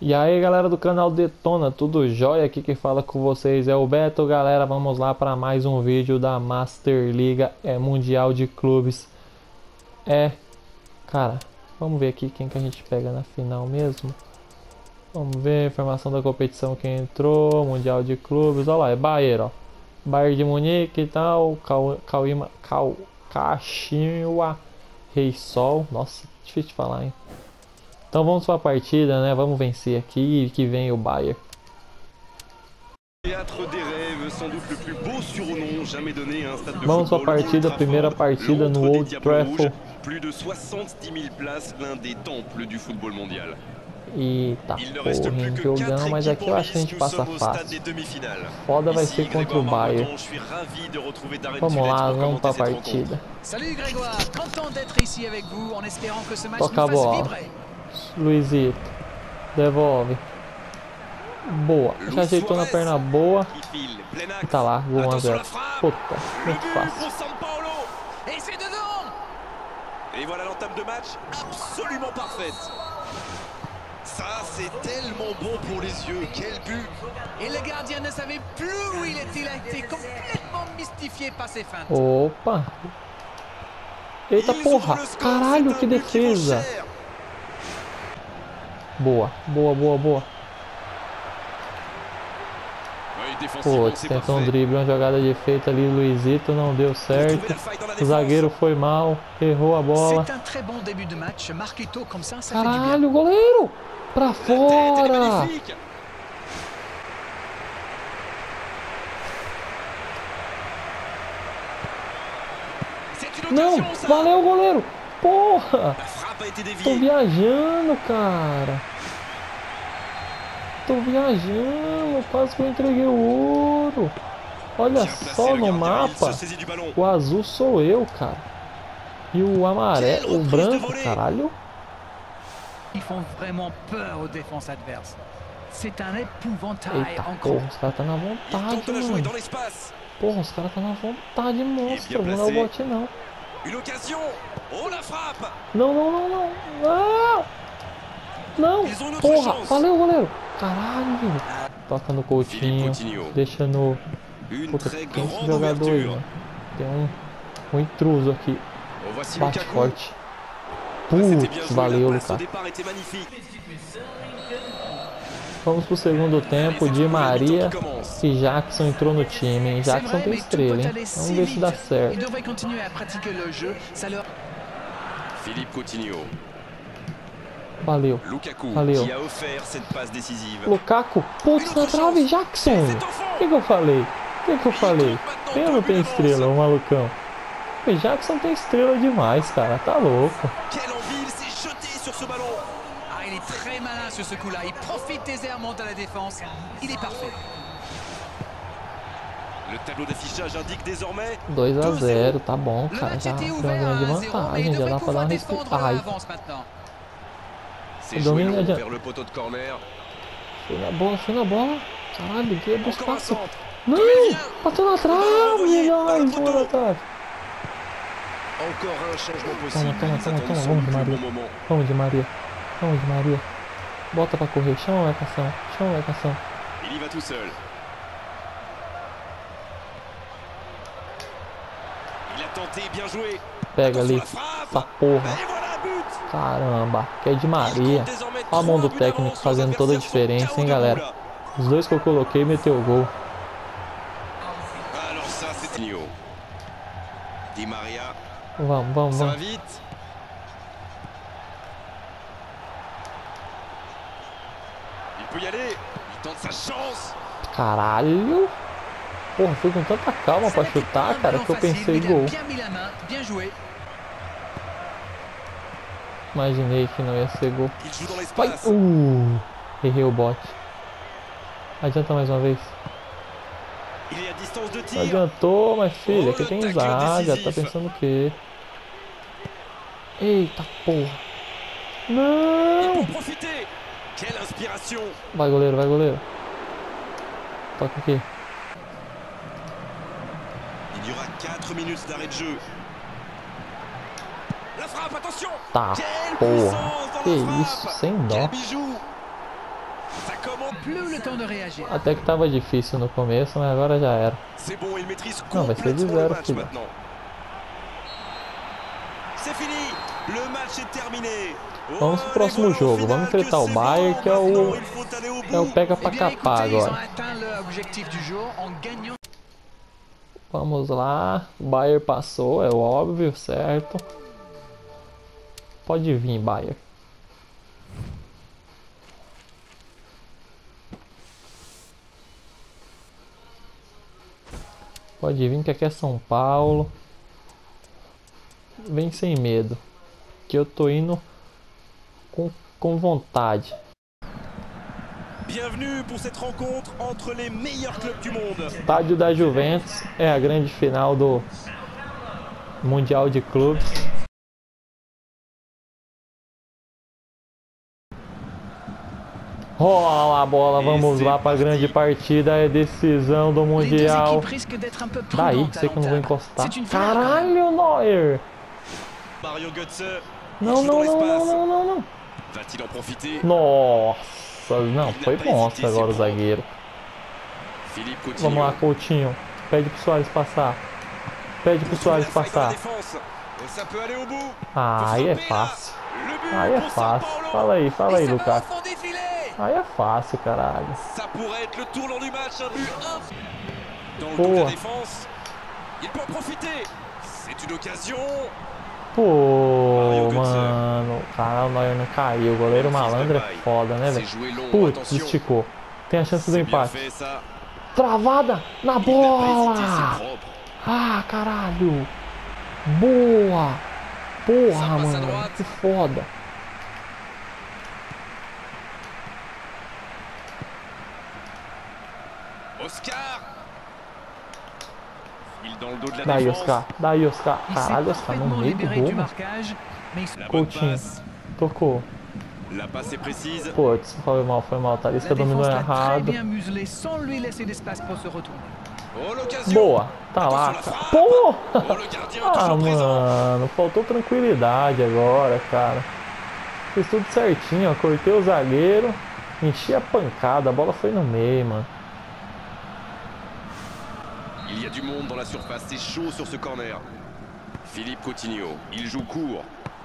E aí galera do canal Detona, tudo jóia? Aqui quem fala com vocês é o Beto. Galera, vamos lá para mais um vídeo da Master Liga Mundial de Clubes. Cara, vamos ver aqui quem que a gente pega na final mesmo. Vamos ver a informação da competição que entrou, Mundial de Clubes. Olha lá, é Bayern, ó. Bayern de Munique e tal, Kashiwa Reysol. Nossa, difícil de falar, hein? Então vamos para a partida, né? Vamos vencer aqui, que vem o Bayern. Vamos para a partida, primeira partida no Old Trafford. Eita porra, jogão, mas aqui eu acho que a gente passa fácil. Foda vai ser contra o Bayern. Vamos lá, vamos para a partida. Toca a bola. Luizito, devolve. Boa, já ajeitou na perna boa. E tá lá, gol 1 a 0. Puta, muito fácil. Et voilà l'entame de match absolument parfaite. Ça, c'est tellement bon pour les yeux. Quel but! Et le gardien ne savait plus où il était. Il a été complètement mystifié par ses feintes. Opa! Eita porra! Caralho, que defesa! Boa, boa, boa, boa. Putz, tentou um drible, uma jogada de efeito ali, Luizito, não deu certo. O zagueiro foi mal, errou a bola. Caralho, goleiro! Pra fora! Não, valeu, goleiro! Porra! Tô viajando, cara! Tô viajando, quase que eu entreguei o ouro. Olha só no mapa, o azul sou eu, cara. E o amarelo, o branco, caralho. Eita porra, os caras tá na vontade, mano. Porra, os caras tá na vontade, monstro. Não é o bot, não. Não, não, não, não. Não! Não, porra, valeu, goleiro. Caralho. Toca no Coutinho, deixa no... Puta, tem esse jogador aí, mano. Tem um intruso aqui. Bate forte. Putz, valeu, Lucas. Vamos pro segundo tempo. Di Maria e Jackson entrou no time, hein? Jackson tem estrela, hein? Vamos ver se dá certo. Philippe Coutinho. Valeu, valeu. Lukaku, putz, na trave, Jackson. O que eu falei? O que eu falei? Eu não tenho estrela, o malucão. O Jackson tem estrela demais, cara, tá louco. Il est très malin sur ce coup-là. Il profite des airs, monte à la défense. Il est parfait. Le tableau d'affichage indique désormais 2 a 0, tá bom, cara. Já tem uma grande vantagem, já dá pra dar uma respirada. C'est joué long vers le poteau de corner. Foi na bola. Caralho, que é do espaço. Não, bateu na trave, não, boa na trave. Encore un changement possible. Toma, vamos de Maria. Vamos de Maria. Vamos de Maria. Bota pra correr, chama a marcação. Chama a marcação. Il y va tout seul. Il a tenté, bien joué. Pega ali. Essa porra. Caramba, que é de Maria. Olha a mão do técnico fazendo toda a diferença, hein, galera. Os dois que eu coloquei meteu o gol. Vamos. Caralho. Porra, fui com tanta calma pra chutar, cara, que eu pensei gol. Imaginei que não ia ser gol. Vai! Errei o bot. Adianta mais uma vez. Não adiantou, mas filha, aqui tem zaga. Tá pensando o quê? Eita porra. Não! Vai, goleiro, vai, goleiro. Toca aqui. Il y aura 4 minutes d'arrêt de jeu. Tá, porra. Que isso, sem dó. Ça commence. Plus le temps de réagir. Até que tava difícil no começo, mas agora já era. C'est bon, il maîtrise Não, vai ser de complètement le zero, match filho. maintenant. C'est fini. Le match est terminé. Vamos pro próximo jogo. Vamos enfrentar o Bayern, que é o pega pra Eh bien, capar écoutez, ils ont agora. atteint leur objectif du jour en gagnant. Vamos lá. O Bayern passou, é óbvio, certo? Pode vir, Bayern. Pode vir, que aqui é São Paulo. Vem sem medo, que eu tô indo com vontade. Bienvenue pour cette rencontre entre les meilleurs clubs du monde. Estádio da Juventus é a grande final do Mundial de Clubes. Rola a bola, vamos lá para a grande partida, é decisão do Mundial. Daí, sei que eu não vou encostar. Caralho, Neuer! Mario Götze. Não, não, não, não, não, não, não. Va-t-il en profiter? Nossa, não, foi monstro agora o zagueiro. Philippe Coutinho. Vamos lá, Coutinho. Pede pro Soares passar. Pede pro Soares passar. Ça peut aller au bout. Ah, aí é fácil. Aí é fácil. Fala aí, Lucas. Aí é fácil, caralho. Ça pourrait être le tournant du match, un but 1. Dans le dos de la défense. Il peut en profiter. C'est une occasion. Pô, mano. Cara, o Neuer não caiu. O goleiro malandro é foda, né, velho? Putz, esticou. Tem a chance do empate. Travada na bola! Ah, caralho! Boa! Porra, mano. Que foda. Oscar. Il dans le dos de la Daí, défense. Oscar. Daí, Oscar. Caralho, Oscar no meio do gol, mano. La bonne Coutinho. passe. Tocou. La passe est précise. Putz, foi mal. Talisca dominou errado. Oh, l'occasion. Boa, tá lá. Attention, la frappe. Porra! Oh, le gardien Ah, toujours présent. mano, faltou tranquilidade agora, cara. Fiz tudo certinho, ó. Cortei o zagueiro, enchi a pancada, a bola foi no meio, mano. Il y a du monde dans la surface, c'est chaud sur ce corner. Philippe Coutinho, il joue court.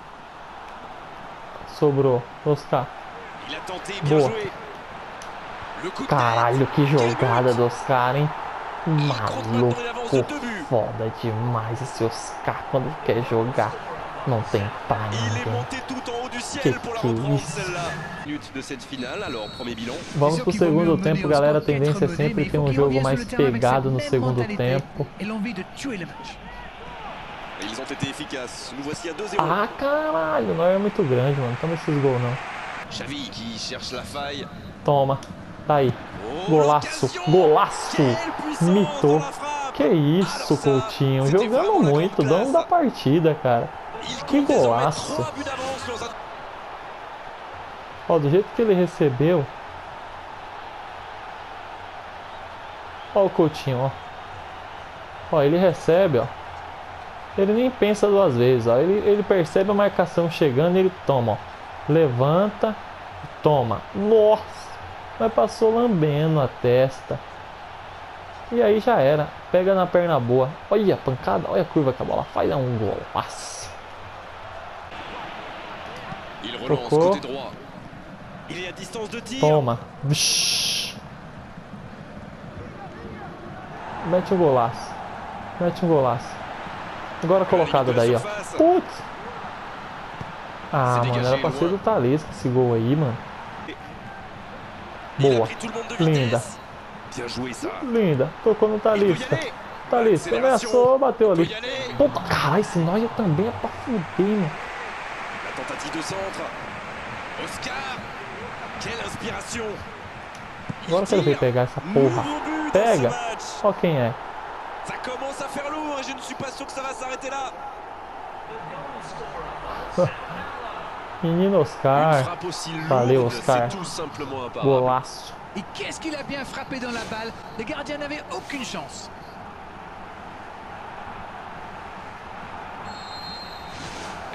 Sobrou, Oscar. Il a tenté, bien Boa. joué. Le coup de Caralho, tête. que Quel jogada but. do Oscar, hein? Il compte maintenant une avance de Maluco, 2 buts. foda demais esse Oscar quando quer jogar. Não tem pra Il est ninguém. monté tout en haut du ciel Que pour la que reprendre isso? celle-là. Minute de cette finale, alors premier bilan. Vamos pro segundo tempo, galera. A tendência é sempre ter um jogo mais pegado no segundo tempo. Ils ont été efficaces. Nous voici à 2-0. Ah, caralho, não é muito grande, mano. Toma esses gols, não. Xavi qui cherche la faille. Toma. Tá aí. Oh, Golaço. l'occasion. Golaço. Quelle puissance Mitou. dans la frappe. Que isso, Alors ça, Coutinho. c'était Jogando vraiment la muito. grande Dono da classe. partida, cara. Il Que compte désormais golaço. 3 buts d'avance dans un... Ó, do jeito que ele recebeu. Ó o Coutinho, ó. Ó, ele recebe, ó. Ele nem pensa duas vezes, ó. Ele percebe a marcação chegando e ele toma, ó. Levanta e toma. Nossa! Mas passou lambendo a testa. E aí já era. Pega na perna boa. Olha a pancada, olha a curva que a bola faz. É um golaço. Il relance Tocou. côté droit. Il est à distance de tir. Toma. Vsh. Mete um golaço. Mete um golaço. Agora colocado daí, ó. Putz. Ah, mano, era pra ser do Talisca esse gol aí, mano. Il a Boa. pris tout le monde de Linda. vitesse. Bien joué ça. Linda. Tocou no Il peut y Talisca. aller. Talisca ameaçou, bateu Il peut ali. y aller. Puta, caralho, esse Neuer também é pra fuder, mano. La tentative de centre. Oscar. Quelle inspiration. Agora eu quero ver pegar essa porra. Nouveau but dans Pega. ce match. Ó quem é. Ça commence à faire lourd et je ne suis pas sûr que ça va s'arrêter là. Menino Une Oscar. frappe aussi Valeu, lourde, Oscar. c'est tout simplement imparable. Golaço. Et qu'est-ce qu'il a bien frappé dans la balle. Les gardiens n'avaient aucune chance.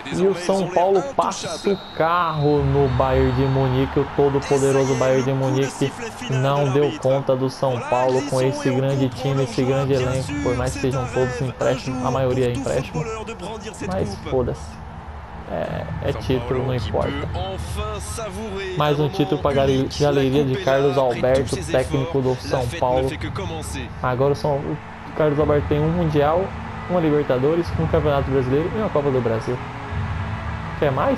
E o São Paulo passa o carro no Bayern de Munique. O todo poderoso Bayern de Munique não deu conta do São Paulo com esse grande time, esse grande elenco. Por mais que sejam todos empréstimos, a maioria é empréstimo. Mas foda-se. É título, não importa. Mais um título para a galeria de Carlos Alberto, técnico do São Paulo. Agora o Carlos Alberto tem um Mundial, uma Libertadores, um Campeonato Brasileiro e uma Copa do Brasil. Quer mais?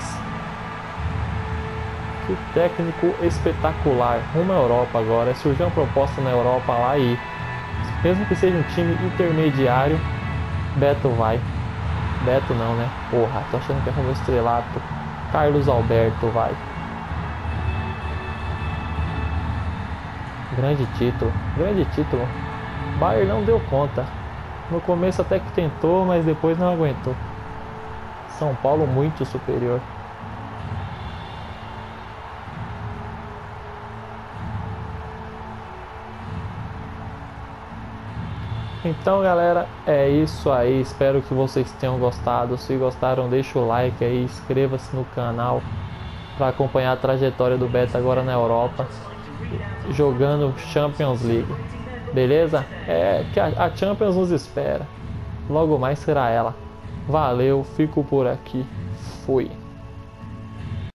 Que técnico espetacular. Rumo à Europa agora. Surgiu uma proposta na Europa lá e, mesmo que seja um time intermediário, Beto vai. Beto não, né? Porra, tô achando que é como estrelato. Carlos Alberto vai. Grande título. Grande título. Bayern não deu conta. No começo até que tentou, mas depois não aguentou. São Paulo muito superior. Então, galera, é isso aí. Espero que vocês tenham gostado. Se gostaram, deixa o like aí, inscreva-se no canal para acompanhar a trajetória do Beto agora na Europa, jogando Champions League. Beleza? Que a Champions nos espera. Logo mais será ela. Valeu, fico por aqui. Fui.